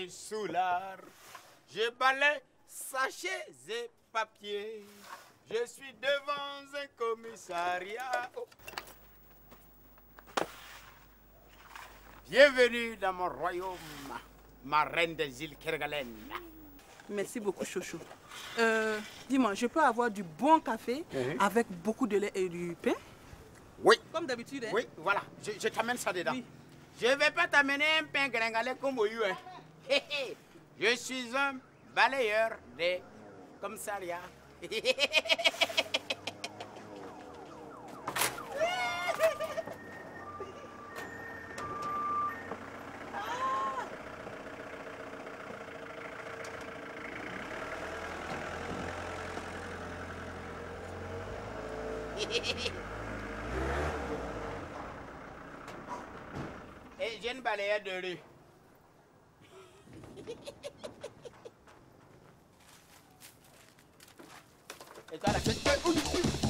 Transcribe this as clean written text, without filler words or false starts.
me soulard. Je balaie sachets et papiers. Je suis devant un commissariat. Oh. Bienvenue dans mon royaume, ma reine des îles Kerguelen. Merci beaucoup, Chouchou. Dis-moi, je peux avoir du bon café avec beaucoup de lait et du pain? Oui. Comme d'habitude, hein? Oui, voilà. Je t'amène ça dedans. Oui. Je ne vais pas t'amener un pain gringalet comme au hein. Je suis un balayeur des commissariats. Et j'ai une balayeur de rue. Et toi, la